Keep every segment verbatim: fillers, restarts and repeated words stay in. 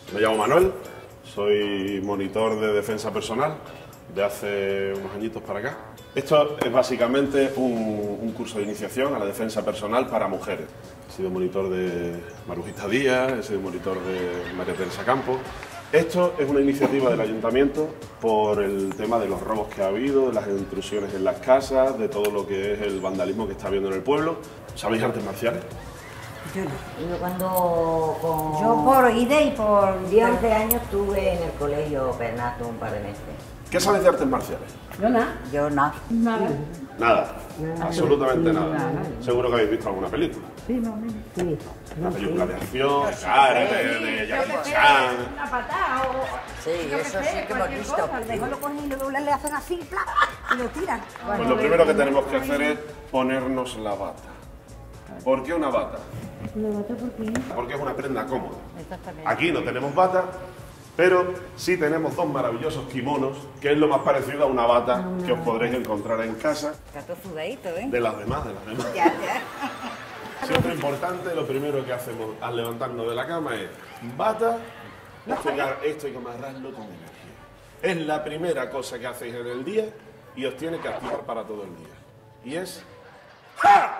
Me llamo Manuel, soy monitor de defensa personal de hace unos añitos para acá. Esto es básicamente un, un curso de iniciación a la defensa personal para mujeres. He sido monitor de Marujita Díaz, he sido monitor de María Teresa Campos. Esto es una iniciativa del ayuntamiento por el tema de los robos que ha habido, de las intrusiones en las casas, de todo lo que es el vandalismo que está habiendo en el pueblo. ¿Sabéis artes marciales? Yo no. Yo cuando... Con Yo por I D E y por diez, once años estuve en el colegio Pernato un par de meses. ¿Qué sabéis de artes marciales? Yo nada. Yo no. Nada. Nada, absolutamente nada. Nada. Seguro que habéis visto alguna película. Sí, no, no. Sí. Una película de acción, de karate, de Jackie Chan. Una patada o... Sí, yo qué eso sé, sí que hemos cualquier visto. cosa. Mejor lo cogen y luego le hacen así, ¡plá! Y lo tiran. Pues lo primero que tenemos que hacer es ponernos la bata. ¿Por qué una bata? ¿Una bata por qué? Porque es una prenda cómoda. Exactamente. Aquí no tenemos bata, pero sí tenemos dos maravillosos kimonos, que es lo más parecido a una bata que os podréis encontrar en casa. Está todo sudadito, ¿eh? De las demás, de las demás. Ya, ya. Siempre importante, lo primero que hacemos al levantarnos de la cama es bata, esto hay que, esto hay que amarrarlo con energía. Es la primera cosa que hacéis en el día y os tiene que activar para todo el día. Y es... ¡ja!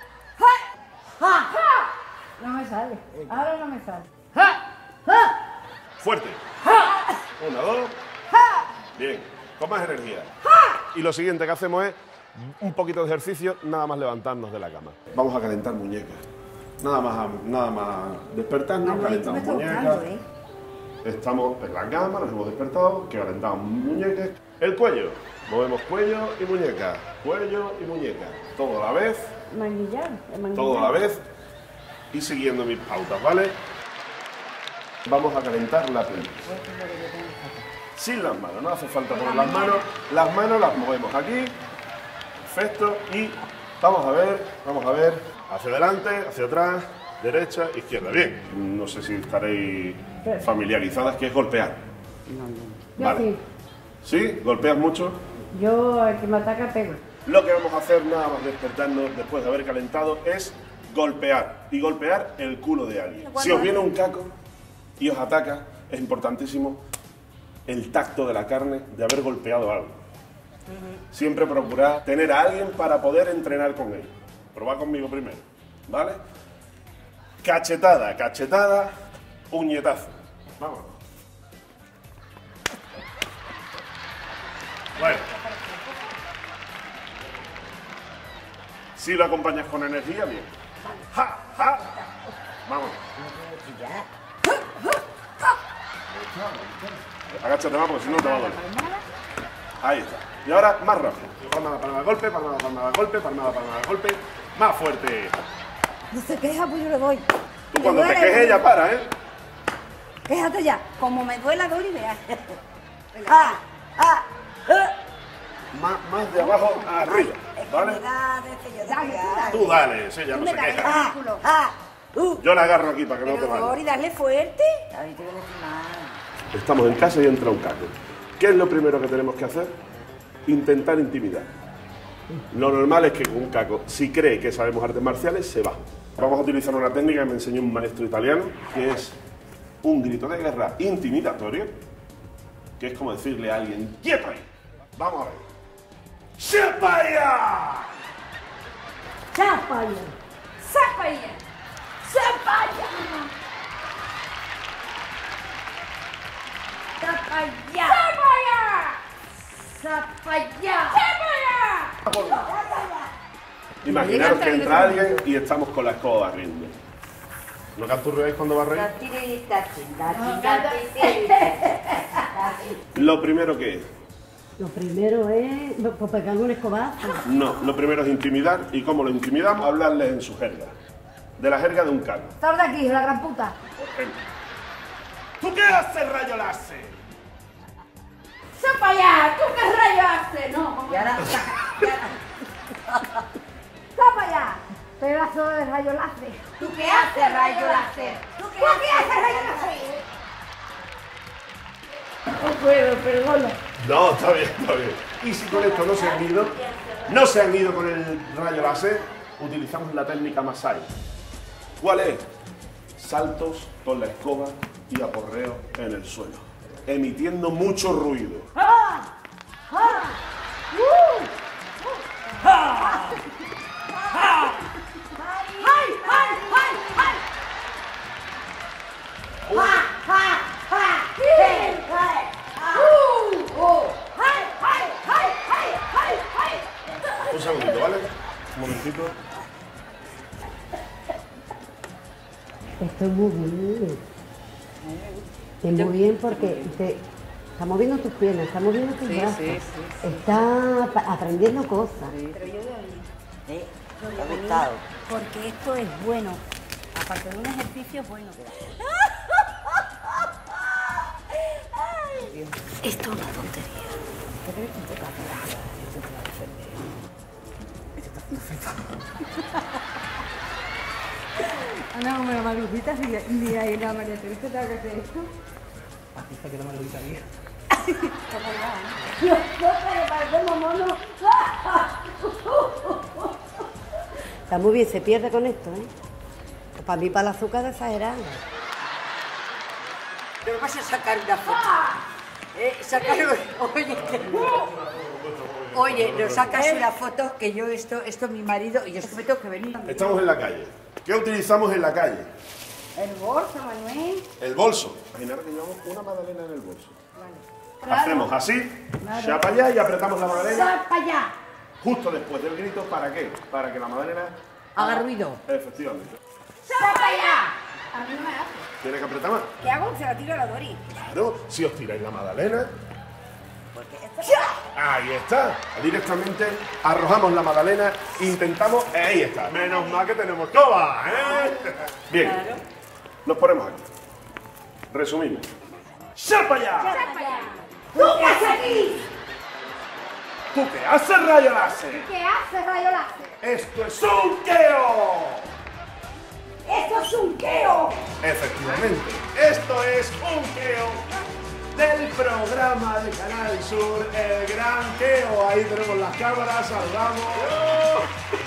No me sale. Ahora no me sale. Fuerte. Una, dos. Bien, con más energía. Y lo siguiente que hacemos es un poquito de ejercicio, nada más levantarnos de la cama. Vamos a calentar muñecas. Nada más, nada más despertarnos, Manuel, tú me calentamos estás muñecas. buscando, ¿eh? Estamos en la cama, nos hemos despertado, que calentamos muñecas. El cuello. Movemos cuello y muñeca. Cuello y muñeca. Todo a la vez. Manguillar. el manguillar. Todo a la vez. Y siguiendo mis pautas, ¿vale? Vamos a calentar la pelvis. Sin las manos, no hace falta poner las manos. Las manos las movemos aquí. Perfecto. Y vamos a ver, vamos a ver. Hacia adelante, hacia atrás, derecha, izquierda. Bien. No sé si estaréis familiarizadas, que es golpear. Yo Vale. sí. ¿Sí? ¿Golpeas mucho? Yo, el que me ataca, pego. Lo que vamos a hacer nada más despertarnos después de haber calentado es golpear. Y golpear el culo de alguien. Si os viene un caco y os ataca, es importantísimo el tacto de la carne de haber golpeado algo. Siempre procurad tener a alguien para poder entrenar con él. Probad conmigo primero, ¿vale? Cachetada, cachetada, puñetazo. Vamos. Bueno. Si lo acompañas con energía, bien. ¡Ja, ja! Vamos. Agáchate más porque si no te va a doler. Ahí está. Y ahora más rápido. Palmada, palmada, golpe, palmada, palmada, golpe, palmada, palmada, golpe. Más fuerte. No se queja, pues yo le doy. Tú cuando te quejes ya para, ¿eh? Quéjate ya. Como me duela, doy y veas. ¡Ah! ¡Ah! ¡Ah! Más, más de abajo a arriba, ¿vale? Tú dale, sí, ya no se queja. ¡Ah! ¡Ah! ¡Uh! Yo la agarro aquí para que no te Pero, vaya. Dori, dale fuerte. Ahí te voy a decir más. Estamos en casa y entra un caco. ¿Qué es lo primero que tenemos que hacer? Intentar intimidar. Lo normal es que con un caco, si cree que sabemos artes marciales, se va. Vamos a utilizar una técnica que me enseñó un maestro italiano, que es un grito de guerra intimidatorio, que es como decirle a alguien, ¡quieto ahí! Vamos a ver. ¡Chapaya! ¡Chapaya! ¡Zapaya! ¡Zapaya! ¡Zapaya! ¡Zapaya! ¡Zapaya! Imaginaros que entra alguien y estamos con la escoba barriendo. ¿No canturreáis cuando barréis? Lo primero que es. Lo primero es pues, pegar un escobazo. No, lo primero es intimidar. ¿Y cómo lo intimidamos? Hablarles en su jerga. De la jerga de un caco. Sal de aquí, la gran puta. ¿Tú qué haces, rayo láser? ¡Zapaya! ¿Tú qué rayo haces? No. Y ahora... ¡Zapaya! Pedazo de rayo láser. ¿Tú qué haces, rayo láser? ¿Tú qué haces, rayo láser? No puedo, perdona. No, está bien, está bien. Y si con esto no se han ido, no se han ido con el rayo láser, utilizamos la técnica Masai. ¿Cuál es? Saltos con la escoba y aporreo en el suelo, emitiendo mucho ruido. ¡Ah! ¡Ah! ¡Uh! ¡Ah! ¡Ah! ¡Ay, ay, ay, ay! ¡Ja, ja, ja! ¡Sí! ¡Uh! ¡Uh! ¡Ay, ay, ay, ay, ay, ay! Un segundito, ¿vale? Un momentito. Estoy muy bien. Estoy muy bien porque te, está moviendo tus piernas, está moviendo tus Sí, brazos. sí, sí, sí. Está pa- aprendiendo cosas. Pero yo voy a venir. Sí, Yo voy me a ha venir gustado. porque esto es bueno. Aparte de un ejercicio, es bueno. Esto es una tontería. Ana, como la Marujita, ni ahí la María Teresa tengo que hacer esto. Artista que la Margarita vieja. Dios, no, pero parecemos monos. Está muy bien, se pierde con esto, ¿eh? Para mí, para el azúcar es exagerado. Pero vas a sacar una foto. Eh, sacar, oye, oye, nos sacas una foto que yo esto, esto mi marido y yo me tengo que venir. Estamos en la calle. ¿Qué utilizamos en la calle? El bolso, Manuel. El bolso. Imaginar que llevamos una magdalena en el bolso. Claro. Hacemos así, ya para allá y apretamos la magdalena ¡Sal para allá! justo después del grito. ¿Para qué? Para que la magdalena Haga ruido. efectivamente. ¡Sal para allá! A mí no me hace. Tiene que apretar más. ¿Qué hago? Se la tiro a la Dori. Claro, si os tiráis la magdalena. Ahí está. Directamente arrojamos la magdalena, intentamos. Ahí está. Menos mal que tenemos coba, ¿eh? Bien. Nos ponemos aquí. Resumimos. ¡Sal para allá! ¿Tú qué haces aquí? ¿Tú qué haces, rayo láser? ¿Qué haces, rayo láser? ¡Esto es un queo! ¡Esto es un queo! Efectivamente, esto es un queo del programa de Canal Sur, El Gran Queo. Ahí tenemos las cámaras, saludamos.